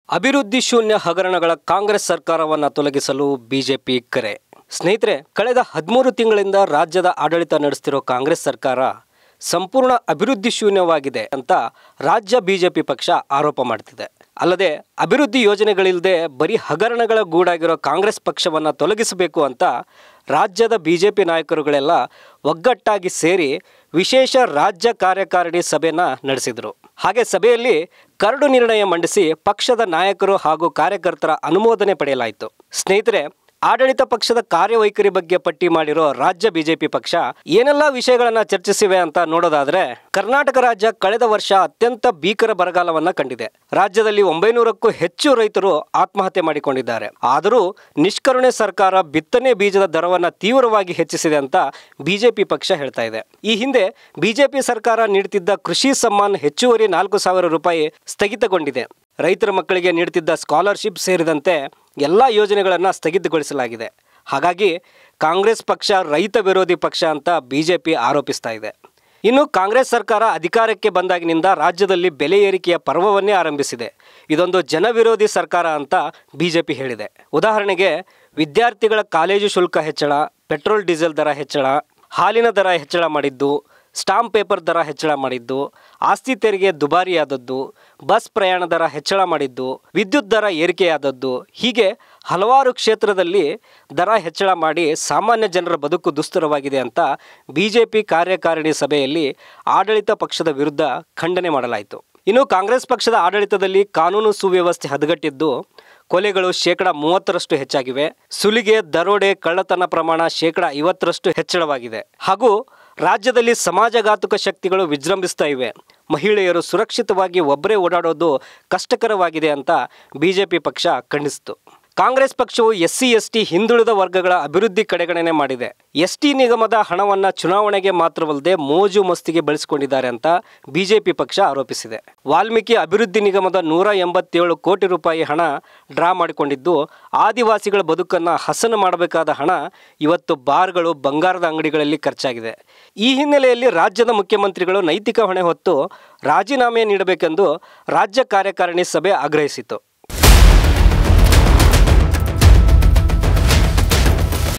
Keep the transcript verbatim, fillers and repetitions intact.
ಅಭಿವೃದ್ಧಿ ಶೂನ್ಯ ಹಗರಣಗಳ ಕಾಂಗ್ರೆಸ್ ಸರ್ಕಾರವನ್ನು ತೊಲಗಿಸಲು ಬಿಜೆಪಿ ಕರೆ. ಸ್ನೇಹಿತರೆ, ಕಳೆದ ಹದಿಮೂರು ತಿಂಗಳಿಂದ ರಾಜ್ಯದ ಆಡಳಿತ ನಡೆಸುತ್ತಿರೋ ಕಾಂಗ್ರೆಸ್ ಸರ್ಕಾರ ಸಂಪೂರ್ಣ ಅಭಿವೃದ್ಧಿ ಶೂನ್ಯವಾಗಿದೆ ಅಂತ ರಾಜ್ಯ ಬಿಜೆಪಿ ಪಕ್ಷ ಆರೋಪ ಮಾಡ್ತಿದೆ. ಅಲ್ಲದೆ ಅಭಿವೃದ್ಧಿ ಯೋಜನೆಗಳಿಲ್ಲದೆ ಬರೀ ಹಗರಣಗಳ ಗೂಡಾಗಿರೋ ಕಾಂಗ್ರೆಸ್ ಪಕ್ಷವನ್ನು ತೊಲಗಿಸಬೇಕು ಅಂತ ರಾಜ್ಯದ ಬಿಜೆಪಿ ನಾಯಕರುಗಳೆಲ್ಲ ಒಗ್ಗಟ್ಟಾಗಿ ಸೇರಿ ವಿಶೇಷ ರಾಜ್ಯ ಕಾರ್ಯಕಾರಿಣಿ ಸಭೆಯನ್ನು ನಡೆಸಿದರು. ಹಾಗೆ ಸಭೆಯಲ್ಲಿ ಕರಡು ನಿರ್ಣಯ ಮಂಡಿಸಿ ಪಕ್ಷದ ನಾಯಕರು ಹಾಗೂ ಕಾರ್ಯಕರ್ತರ ಅನುಮೋದನೆ ಪಡೆಯಲಾಯಿತು. ಸ್ನೇಹಿತರೆ, ಆಡಳಿತ ಪಕ್ಷದ ಕಾರ್ಯವೈಖರಿ ಬಗ್ಗೆ ಪಟ್ಟಿ ಮಾಡಿರೋ ರಾಜ್ಯ ಬಿಜೆಪಿ ಪಕ್ಷ ಏನೆಲ್ಲ ವಿಷಯಗಳನ್ನು ಚರ್ಚಿಸಿವೆ ಅಂತ ನೋಡೋದಾದ್ರೆ, ಕರ್ನಾಟಕ ರಾಜ್ಯ ಕಳೆದ ವರ್ಷ ಅತ್ಯಂತ ಭೀಕರ ಬರಗಾಲವನ್ನ ಕಂಡಿದೆ. ರಾಜ್ಯದಲ್ಲಿ ಒಂಬೈನೂರಕ್ಕೂ ಹೆಚ್ಚು ರೈತರು ಆತ್ಮಹತ್ಯೆ ಮಾಡಿಕೊಂಡಿದ್ದಾರೆ. ಆದರೂ ನಿಷ್ಕರುಣೆ ಸರ್ಕಾರ ಬಿತ್ತನೆ ಬೀಜದ ದರವನ್ನು ತೀವ್ರವಾಗಿ ಹೆಚ್ಚಿಸಿದೆ ಅಂತ ಬಿಜೆಪಿ ಪಕ್ಷ ಹೇಳ್ತಾ ಇದೆ. ಈ ಹಿಂದೆ ಬಿಜೆಪಿ ಸರ್ಕಾರ ನೀಡುತ್ತಿದ್ದ ಕೃಷಿ ಸಮ್ಮಾನ್ ಹೆಚ್ಚುವರಿ ನಾಲ್ಕು ಸಾವಿರ ರೂಪಾಯಿ ಸ್ಥಗಿತಗೊಂಡಿದೆ. ರೈತರ ಮಕ್ಕಳಿಗೆ ನೀಡುತ್ತಿದ್ದ ಸ್ಕಾಲರ್ಶಿಪ್ ಸೇರಿದಂತೆ ಎಲ್ಲ ಯೋಜನೆಗಳನ್ನು ಸ್ಥಗಿತಗೊಳಿಸಲಾಗಿದೆ. ಹಾಗಾಗಿ ಕಾಂಗ್ರೆಸ್ ಪಕ್ಷ ರೈತ ವಿರೋಧಿ ಪಕ್ಷ ಅಂತ ಬಿಜೆಪಿ ಆರೋಪಿಸ್ತಾ ಇದೆ. ಇನ್ನು ಕಾಂಗ್ರೆಸ್ ಸರ್ಕಾರ ಅಧಿಕಾರಕ್ಕೆ ಬಂದಾಗಿನಿಂದ ರಾಜ್ಯದಲ್ಲಿ ಬೆಲೆ ಏರಿಕೆಯ ಪರ್ವವನ್ನೇ ಆರಂಭಿಸಿದೆ. ಇದೊಂದು ಜನವಿರೋಧಿ ಸರ್ಕಾರ ಅಂತ ಬಿಜೆಪಿ ಹೇಳಿದೆ. ಉದಾಹರಣೆಗೆ, ವಿದ್ಯಾರ್ಥಿಗಳ ಕಾಲೇಜು ಶುಲ್ಕ ಹೆಚ್ಚಳ, ಪೆಟ್ರೋಲ್ ಡೀಸೆಲ್ ದರ ಹೆಚ್ಚಳ, ಹಾಲಿನ ದರ ಹೆಚ್ಚಳ ಮಾಡಿದ್ದು, ಸ್ಟಾಂಪ್ ಪೇಪರ್ ದರ ಹೆಚ್ಚಳ ಮಾಡಿದ್ದು, ಆಸ್ತಿ ತೆರಿಗೆ ದುಬಾರಿಯಾದದ್ದು, ಬಸ್ ಪ್ರಯಾಣ ದರ ಹೆಚ್ಚಳ ಮಾಡಿದ್ದು, ವಿದ್ಯುತ್ ದರ ಏರಿಕೆಯಾದದ್ದು, ಹೀಗೆ ಹಲವಾರು ಕ್ಷೇತ್ರದಲ್ಲಿ ದರ ಹೆಚ್ಚಳ ಮಾಡಿ ಸಾಮಾನ್ಯ ಜನರ ಬದುಕು ದುಸ್ತರವಾಗಿದೆ ಅಂತ ಬಿಜೆಪಿ ಕಾರ್ಯಕಾರಿಣಿ ಸಭೆಯಲ್ಲಿ ಆಡಳಿತ ಪಕ್ಷದ ವಿರುದ್ಧ ಖಂಡನೆ ಮಾಡಲಾಯಿತು. ಇನ್ನು ಕಾಂಗ್ರೆಸ್ ಪಕ್ಷದ ಆಡಳಿತದಲ್ಲಿ ಕಾನೂನು ಸುವ್ಯವಸ್ಥೆ ಹದಗೆಟ್ಟಿದ್ದು, ಕೊಲೆಗಳು ಶೇಕಡ ಮೂವತ್ತರಷ್ಟು ಹೆಚ್ಚಾಗಿವೆ, ಸುಲಿಗೆ, ದರೋಡೆ, ಕಳ್ಳತನ ಪ್ರಮಾಣ ಶೇಕಡ ಐವತ್ತರಷ್ಟು ಹೆಚ್ಚಳವಾಗಿದೆ, ಹಾಗೂ ರಾಜ್ಯದಲ್ಲಿ ಸಮಾಜಘಾತುಕ ಶಕ್ತಿಗಳು ವಿಜೃಂಭಿಸ್ತಾ ಇವೆ. ಮಹಿಳೆಯರು ಸುರಕ್ಷಿತವಾಗಿ ಒಬ್ಬರೇ ಓಡಾಡೋದು ಕಷ್ಟಕರವಾಗಿದೆ ಅಂತ ಬಿಜೆಪಿ ಪಕ್ಷ ಖಂಡಿಸಿತು. ಕಾಂಗ್ರೆಸ್ ಪಕ್ಷವು ಎಸ್ ಸಿ ಎಸ್ ಟಿ ಹಿಂದುಳಿದ ವರ್ಗಗಳ ಅಭಿವೃದ್ಧಿ ಕಡೆಗಣನೆ ಮಾಡಿದೆ. ಎಸ್ ಟಿ ನಿಗಮದ ಹಣವನ್ನು ಚುನಾವಣೆಗೆ ಮಾತ್ರವಲ್ಲದೆ ಮೋಜು ಮಸ್ತಿಗೆ ಬಳಸಿಕೊಂಡಿದ್ದಾರೆ ಅಂತ ಬಿಜೆಪಿ ಪಕ್ಷ ಆರೋಪಿಸಿದೆ. ವಾಲ್ಮೀಕಿ ಅಭಿವೃದ್ಧಿ ನಿಗಮದ ನೂರ ಎಂಬತ್ತೇಳು ಕೋಟಿ ರೂಪಾಯಿ ಹಣ ಡ್ರಾ ಮಾಡಿಕೊಂಡಿದ್ದು, ಆದಿವಾಸಿಗಳ ಬದುಕನ್ನು ಹಸನು ಮಾಡಬೇಕಾದ ಹಣ ಇವತ್ತು ಬಾರ್ಗಳು, ಬಂಗಾರದ ಅಂಗಡಿಗಳಲ್ಲಿ ಖರ್ಚಾಗಿದೆ. ಈ ಹಿನ್ನೆಲೆಯಲ್ಲಿ ರಾಜ್ಯದ ಮುಖ್ಯಮಂತ್ರಿಗಳು ನೈತಿಕ ಹೊಣೆ ಹೊತ್ತು ರಾಜೀನಾಮೆ ನೀಡಬೇಕೆಂದು ರಾಜ್ಯ ಕಾರ್ಯಕಾರಿಣಿ ಸಭೆ ಆಗ್ರಹಿಸಿತು.